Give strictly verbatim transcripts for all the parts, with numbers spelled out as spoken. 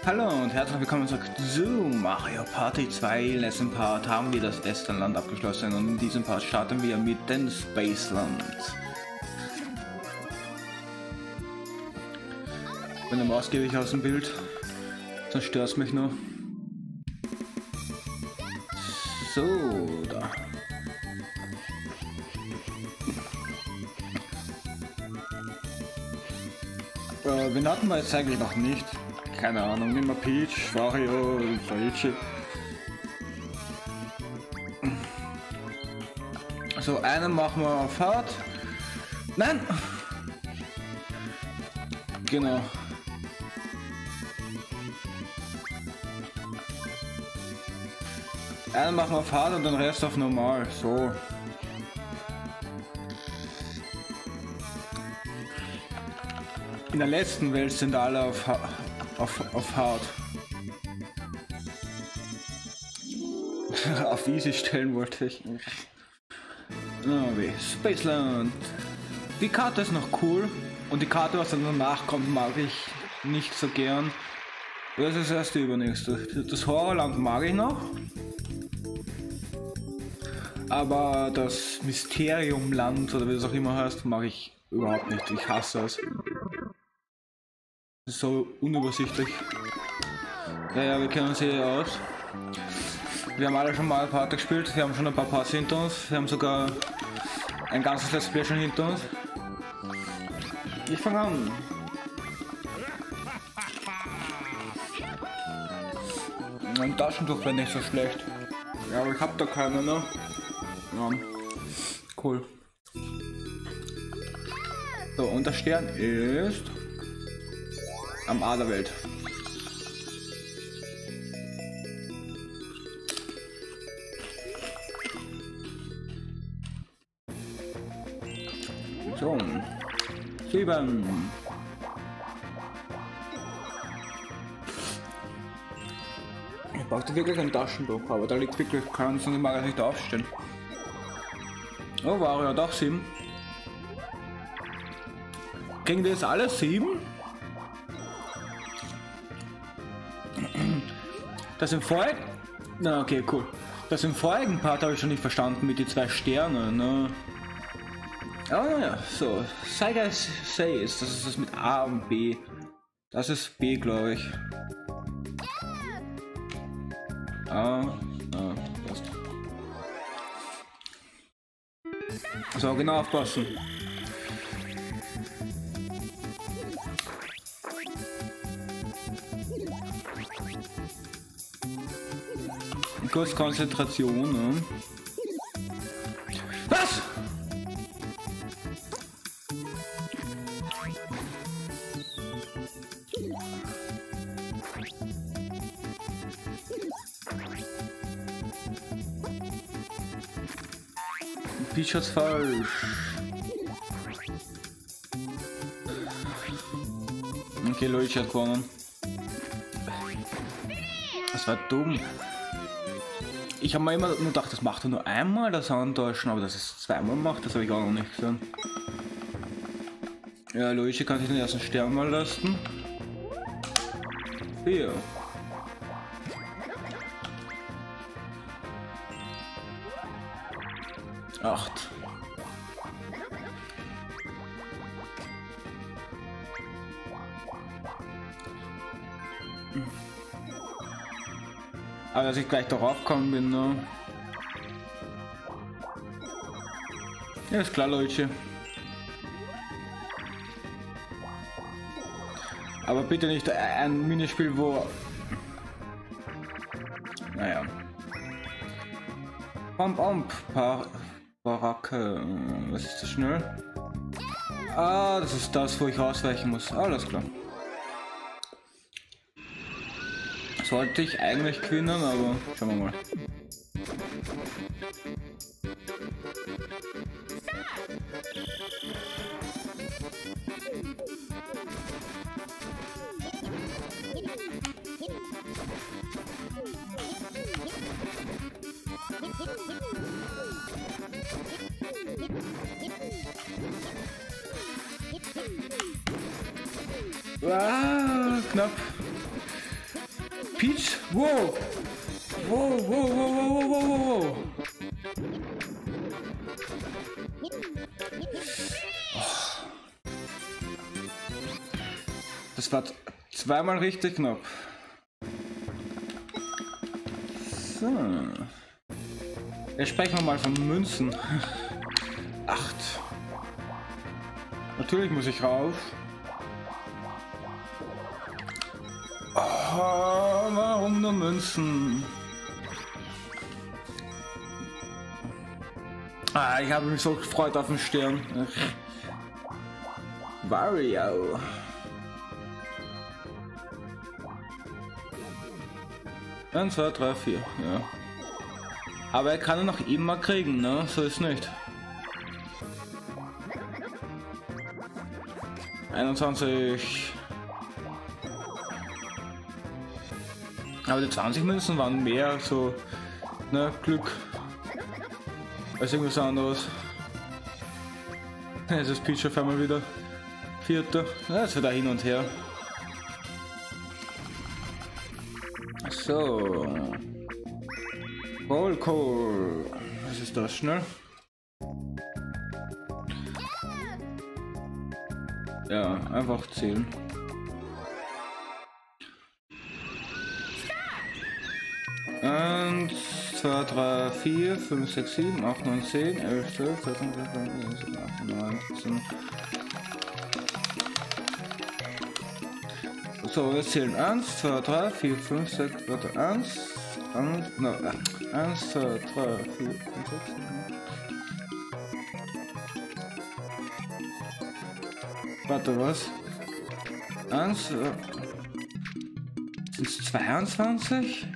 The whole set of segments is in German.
Hallo und herzlich willkommen zurück zu Mario Party zwei. Im letzten Part haben wir das Westernland abgeschlossen und in diesem Part starten wir mit den Spaceland. Wenn der Maus gebe ich aus dem Bild, sonst stört es mich noch. So, da. Äh, wen hatten wir jetzt eigentlich noch nicht? Keine Ahnung, nimm mal Peach, Wario, Luigi. So, einen machen wir auf hart. Nein! Genau. Einen machen wir auf hart und den Rest auf normal. So. In der letzten Welt sind alle auf, auf, auf hart. Auf easy stellen wollte ich. Oh, wie Spaceland. Die Karte ist noch cool. Und die Karte, was dann danach kommt, mag ich nicht so gern. Das ist erst die übernächste. Das Horrorland mag ich noch. Aber das Mysteriumland, oder wie das auch immer heißt, mag ich überhaupt nicht. Ich hasse es. So unübersichtlich. Ja, ja, wir kennen uns hier aus. Wir haben alle schon mal Party gespielt, wir haben schon ein paar Parts hinter uns, wir haben sogar ein ganzes Let's Play schon hinter uns. Ich fange an. Ein Taschentuch wäre nicht so schlecht. Ja, aber ich habe da keine, ne? Ja, cool. So, und der Stern ist am A der Welt. So. Sieben. Ich brauchte wirklich ein Taschentuch, aber da liegt wirklich keins und ich mag nicht aufstehen. Oh, war ja doch sieben. Kriegen die jetzt alle sieben? Das im vorigen... Na, okay, cool. Das im vorigen Part habe ich schon nicht verstanden mit den zwei Sternen, ne? Oh ja, so. Saiga says, das ist das mit A und B. Das ist B, glaube ich. A, A, passt. So, genau aufpassen. Kurz Konzentration, ne? Was? Peach hat's falsch. Okay, Luigi hat gewonnen. Das war dumm. Ich habe mir immer nur gedacht, das macht er nur einmal, das Antäuschen, aber dass es zweimal macht, das habe ich auch noch nicht gesehen. Ja, Luigi kann sich den ersten Stern mal leisten. Vier. Acht. Aber dass ich gleich darauf gekommen bin, ne? Ja, ist klar, Leute. Aber bitte nicht ein Minispiel, wo... Naja. Bump, bump, Par Baracke. Was ist das schnell? Ah, das ist das, wo ich ausweichen muss. Alles klar. Sollte ich eigentlich gewinnen, aber schauen wir mal. Ah, knapp. Peach? Wow! Wow, wow, wow, wow, wow, wow, wow. Das war zweimal richtig knapp. So. Jetzt sprechen wir mal von Münzen. Acht. Natürlich muss ich rauf. Oh, warum nur Münzen? Ah, ich habe mich so gefreut auf den Stern. Wario. eins, zwei, drei, vier, ja. Aber er kann ihn noch immer kriegen, ne? So ist nicht. einundzwanzig. Aber die zwanzig Münzen waren mehr so, ne, Glück als irgendwas anderes. Jetzt ist Peach auf einmal wieder Vierter. Ja, jetzt wieder hin und her. So. Cool, cool. Was ist das? Schnell. Ja, einfach zählen. eins, zwei, drei, vier, fünf, sechs, sieben, acht, neun, zehn, elf, zwölf, dreizehn, vierzehn, fünfzehn, achtzehn, neunzehn. So, wir zählen eins, zwei, drei, vier, fünf, sechs, warte, eins, eins, no, eins, zwei, drei, vier, fünf, sechs, sieben. Warte, was? eins, äh, sind es zweiundzwanzig?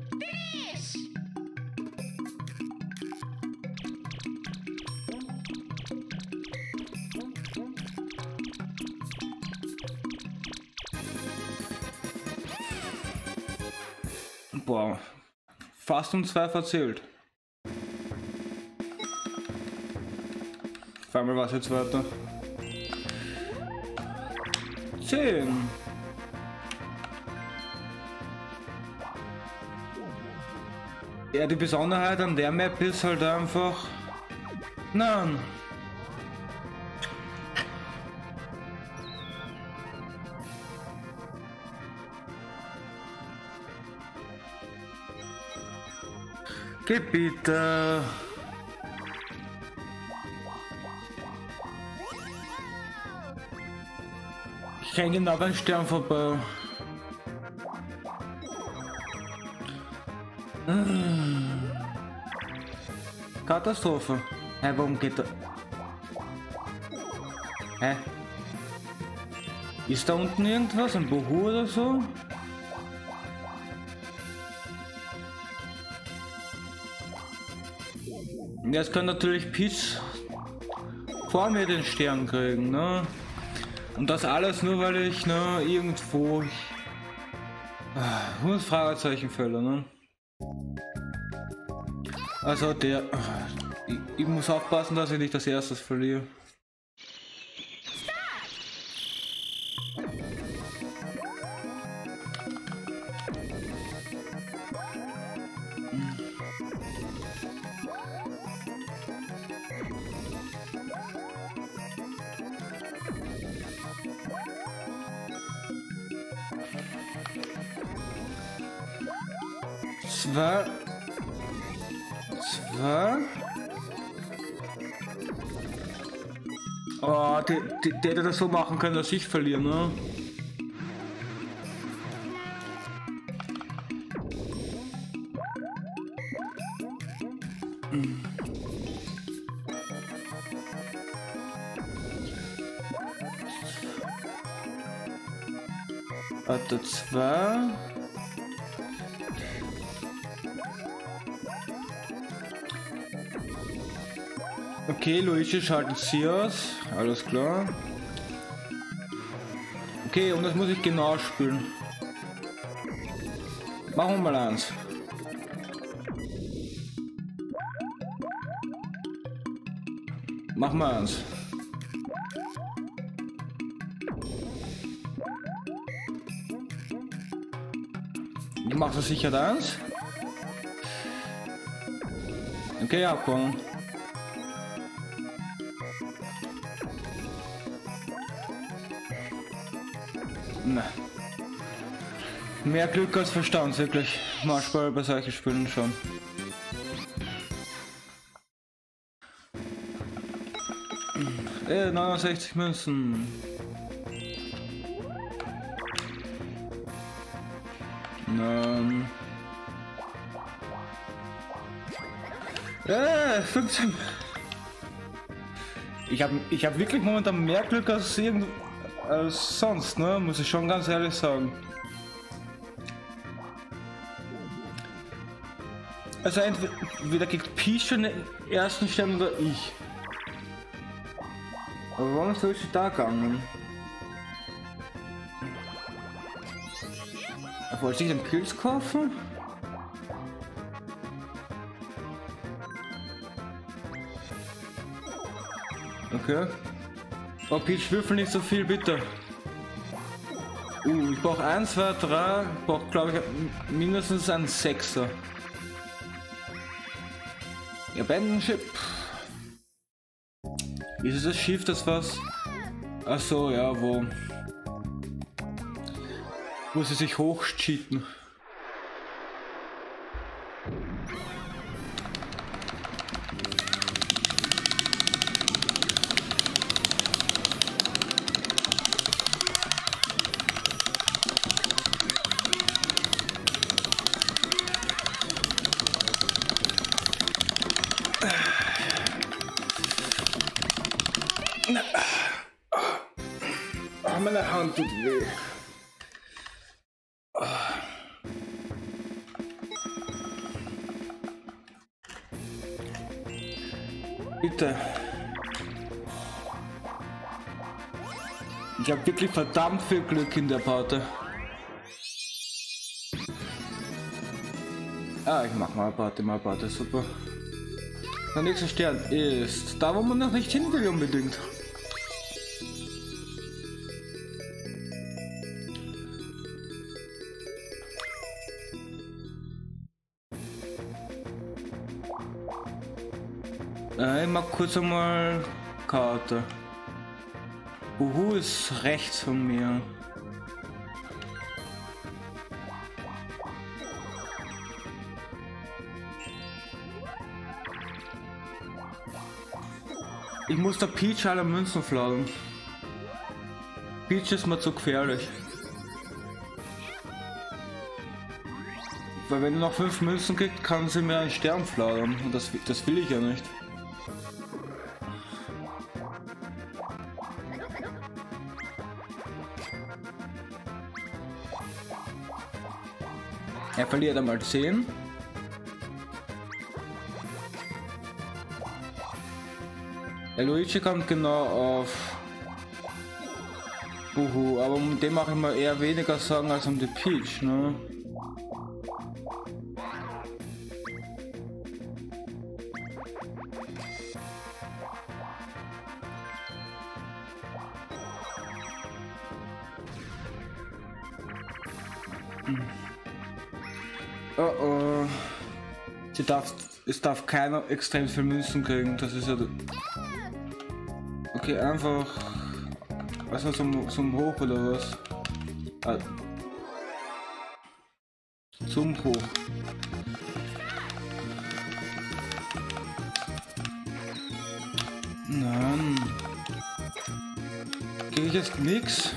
Boah, fast um zwei verzählt. Auf einmal war es jetzt weiter. zehn. Ja, die Besonderheit an der Map ist halt einfach... Nein. Geh bitte. Ich renn genau beim Stern vorbei. Katastrophe. Hä, warum geht er? Hä? Ist da unten irgendwas? Ein Buhu oder so? Jetzt kann natürlich Peach vor mir den Stern kriegen, ne? Und das alles nur, weil ich, ne, irgendwo... Ich, hundert Fragezeichenfälle, ne? Also der... Ich, ich muss aufpassen, dass ich nicht das erstes verliere. Zwei, zwei. Oh, der, der, der hätte das so machen können, dass ich verliere, ne? Hm. Warte, zwei. Okay, Luigi schaltet sie aus. Alles klar. Okay, und das muss ich genau spielen. Machen wir mal eins. Machen wir eins. Du machst das sicher eins. Okay, abkommen. Na. Mehr Glück als Verstand, wirklich. Manchmal bei solchen Spielen schon. Äh, neunundsechzig Münzen. Ähm. Äh, fünfzehn. Ich habe ich hab wirklich momentan mehr Glück als, irgend, als sonst, ne? Muss ich schon ganz ehrlich sagen. Also entweder kriegt Peach schon den ersten Stern oder ich. Aber warum ist es da gegangen? Wollte ich den Pilz kaufen? Okay. Oh, Peach, würfel nicht so viel, bitte. Uh, ich brauche eins, zwei, drei. Ich brauche, glaube ich, mindestens einen Sechser. Abandon-Ship. Ist es das Schiff, das was? Ach so, ja, wo? Wo sie sich hochcheaten. Oh, meine Hand tut weh. Bitte. Ich habe wirklich verdammt viel Glück in der Party. Ah, ich mach mal Party, mal Party, super. Der nächste Stern ist da, wo man noch nicht hin will unbedingt. Ich mag kurz einmal Karte. Uhu ist rechts von mir. Ich muss der Peach alle Münzen flagen. Peach ist mir zu gefährlich. Weil wenn du noch fünf Münzen kriegst, kann sie mir einen Stern flagen. Und das, das will ich ja nicht. Er verliert einmal zehn. Der Luigi kommt genau auf Uhu, aber um den mache ich mal eher weniger Sorgen als um die Peach, ne? Hm. Oh oh. Sie darf, es darf keiner extrem viel Münzen kriegen, das ist ja... Okay, einfach... Was noch zum, zum Hoch oder was? Ah. Zum Hoch. Nein. Krieg ich jetzt nix?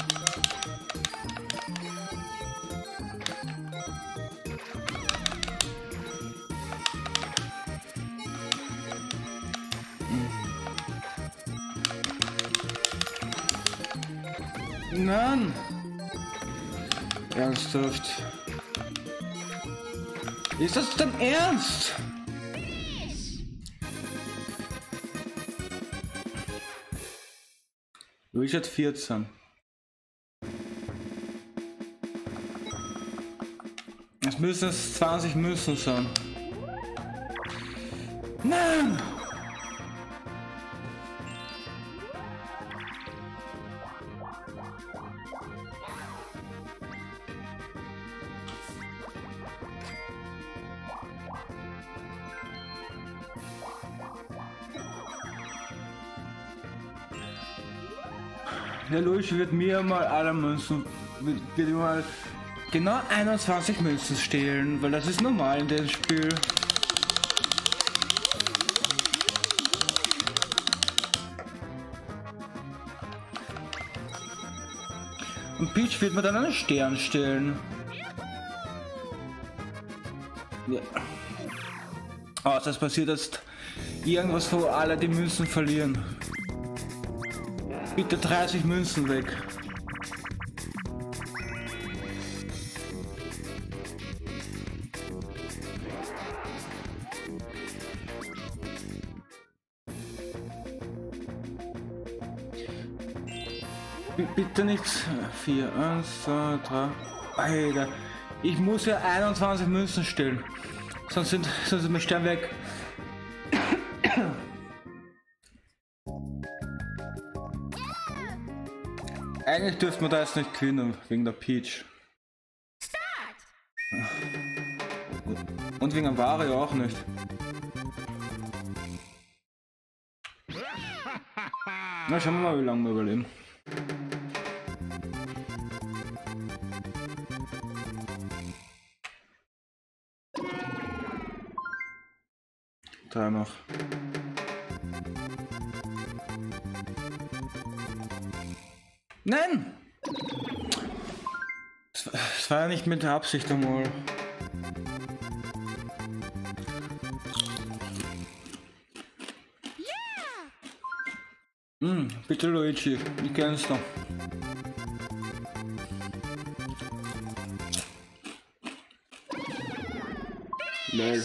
Nein! Ernsthaft? Ist das denn ernst? Luigi hat vierzehn. Es müssen es zwanzig Münzen sein. Nein! der Luigi wird mir mal alle Münzen, wird, wird mal genau einundzwanzig Münzen stehlen, weil das ist normal in dem Spiel. Und Peach wird mir dann einen Stern stellen. Ja. Oh, das passiert jetzt irgendwas, wo alle die Münzen verlieren. Bitte dreißig Münzen weg. B bitte nichts. vier, eins, zwei, drei. Alter. Ich muss ja einundzwanzig Münzen stellen. Sonst sind, sonst sind wir Stern weg. Eigentlich dürfte man da jetzt nicht gewinnen, wegen der Peach. Und wegen Wario auch nicht. Na, schauen wir mal, wie lange wir überleben. Drei noch. Nein! Es war ja nicht mit der Absicht einmal. Hm, bitte Luigi, ich kenn's doch. Lol.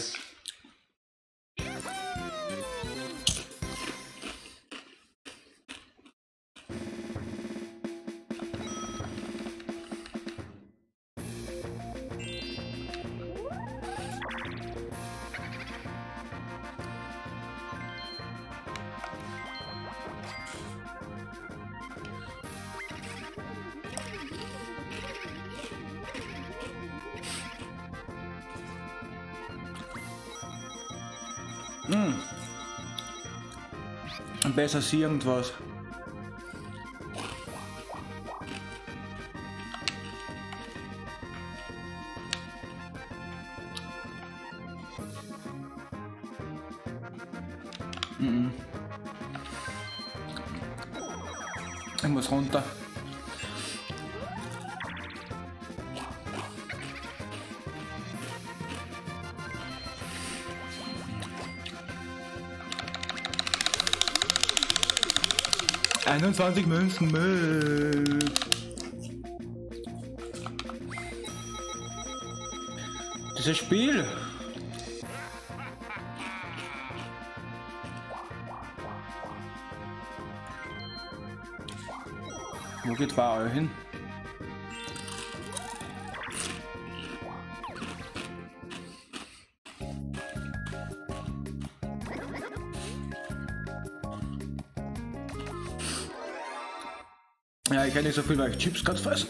Hm. Besser als irgendwas. Mhm. Ich muss runter. einundzwanzig Münzen mit. Dieses Spiel. Wo geht Wario hin? Ja, ich hätte nicht so viel, weil ich Chips gerade fresse.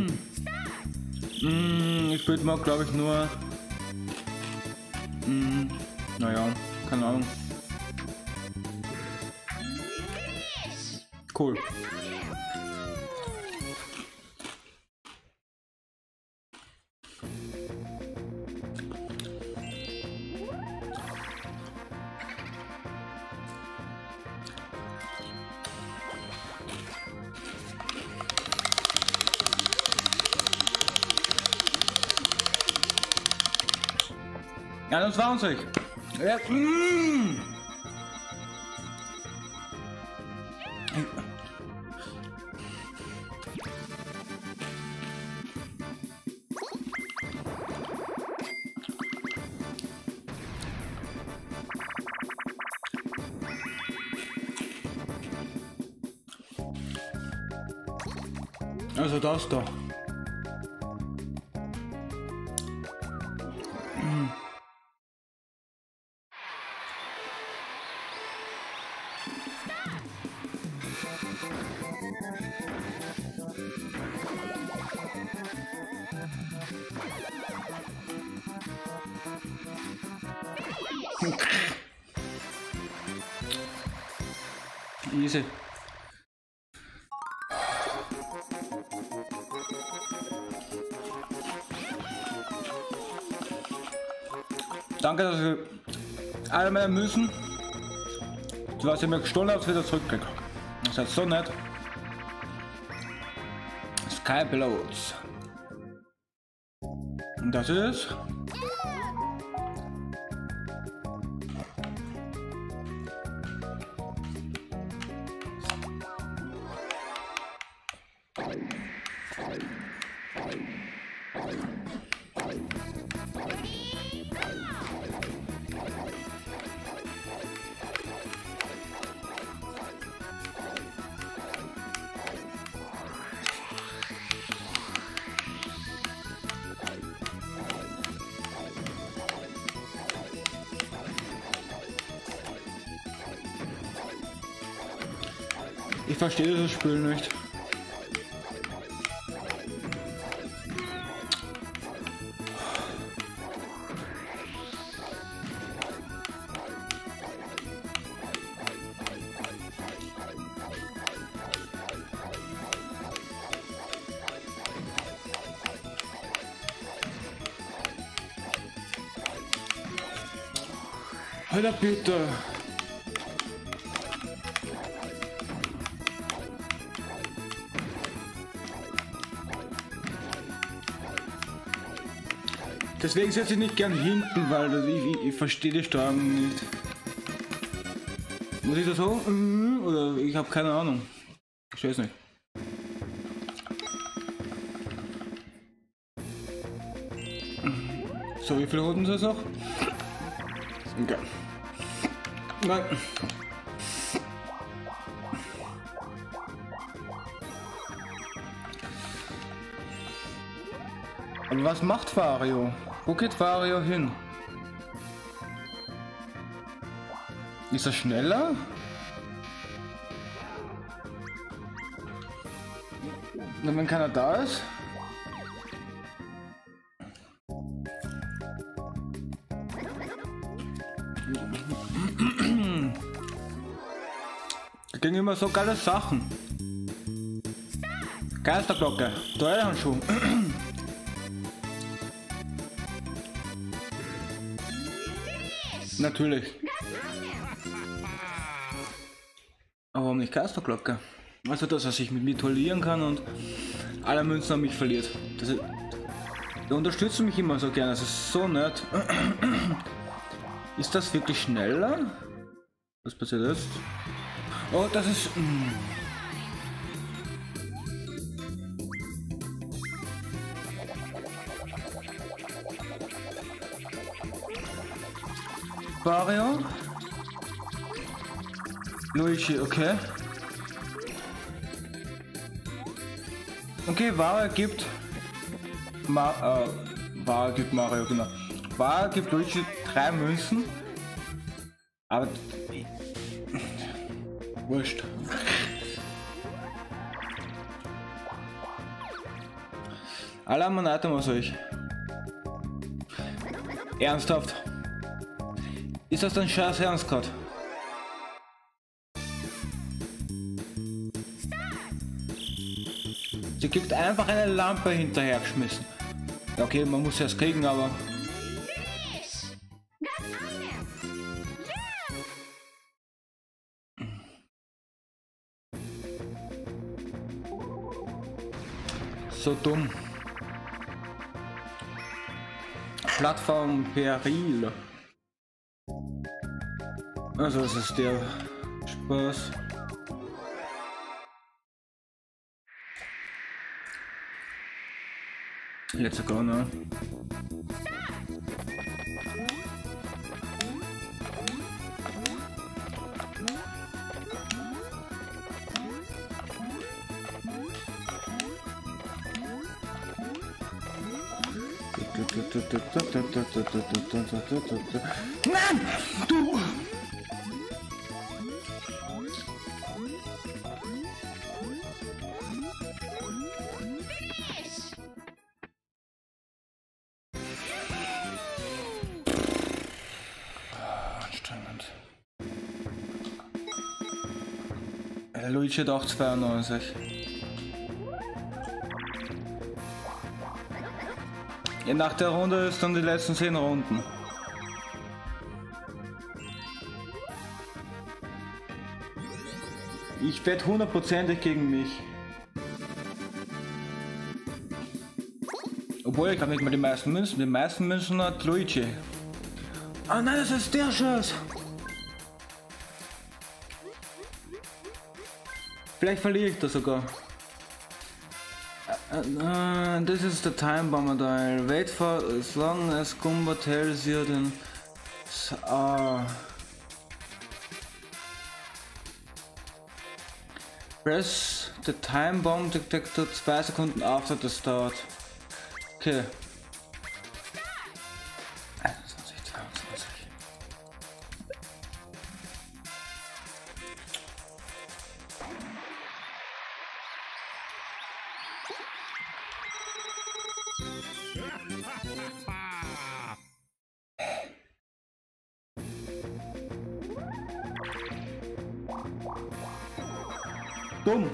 mm, ich würde mal, glaube ich, nur... Mm, naja, keine Ahnung. Cool. einundzwanzig. Ja. Mm. Also das da. Mm. Easy. Danke, dass ihr alle meine Münzen, die was ihr mir gestohlen habt, wieder zurückkriegt. Das ist halt so nett. Sky Bloats. Und das ist... Ich verstehe dieses Spiel nicht. Alter, bitte. Deswegen setze ich nicht gern hinten, weil das, ich, ich, ich verstehe die Steuerung nicht. Muss ich das so? Oder ich habe keine Ahnung. Ich weiß nicht. So, wie viele Runden sind es noch? Okay. Nein. Aber was macht Wario? Wo geht Wario hin? Ist er schneller? Und wenn keiner da ist? Da ging immer so geile Sachen. Geisterglocke, Duellhandschuh. Natürlich. Aber warum nicht Geisterglocke? Also, dass er sich mit mir duellieren kann und alle Münzen an mich verliert. Das ist, der unterstützt mich immer so gerne, das ist so nett. Ist das wirklich schneller? Was passiert jetzt? Oh, das ist... Mh. Wario? Luigi, okay. Okay, Wario gibt... Ma äh, Wario gibt Mario, genau. Wario gibt Luigi drei Münzen. Aber... Wurscht. Alle haben ein Item aus euch. Ernsthaft? Ist das dein scheiß Ernst gerade? Sie gibt einfach eine Lampe hinterher geschmissen. Ja, okay, man muss es kriegen, aber... So dumm. Plattform Peril. Also das ist der Spaß. Let's go, ne? Nein! Du! Anstrengend. Der Luigi hat auch zweiundneunzig. Ja, nach der Runde ist dann die letzten zehn Runden. Ich wette hundertprozentig gegen mich. Obwohl, ich habe nicht mal die meisten Münzen. Die meisten Münzen hat Luigi. Ah nein, das ist der Schuss. Vielleicht verliere ich das sogar. Uh, uh, this is the time bomber dial. Wait for as long as Goomba tells you then. Uh, press the time bomb detector zwei Sekunden after the start. Okay. einundzwanzig, zweiundzwanzig. Dumm.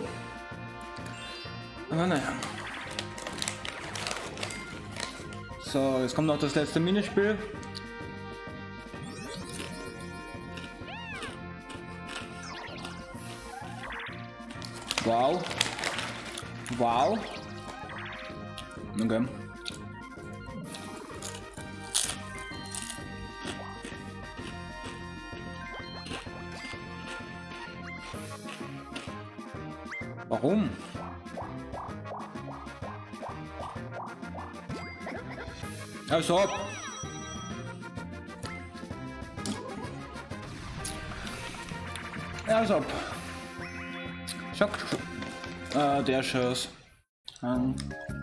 Aber naja. So, jetzt kommt noch das letzte Minispiel. Wow. Wow. Okay. Warum? Also. Also. Schock. Äh, der Schuss. Ähm.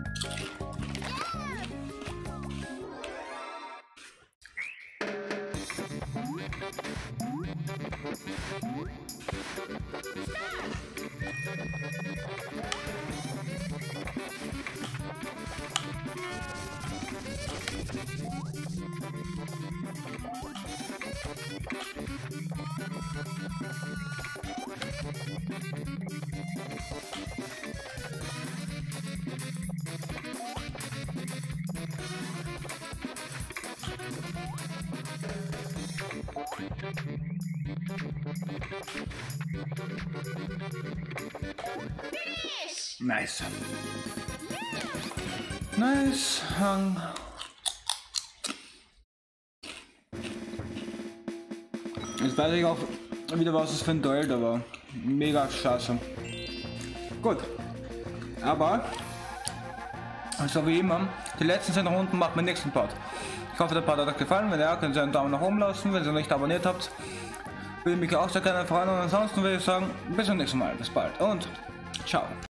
Nice. Nice. Um. Jetzt weiß ich auch wieder, was es für ein Duell da war. Mega scheiße. Gut. Aber, so wie immer, die letzten zehn Runden macht mein nächsten Part. Ich hoffe, der Part hat euch gefallen. Wenn ja, könnt ihr einen Daumen nach oben lassen. Wenn ihr noch nicht abonniert habt, würde ich mich auch sehr gerne freuen. Und ansonsten würde ich sagen, bis zum nächsten Mal. Bis bald und ciao.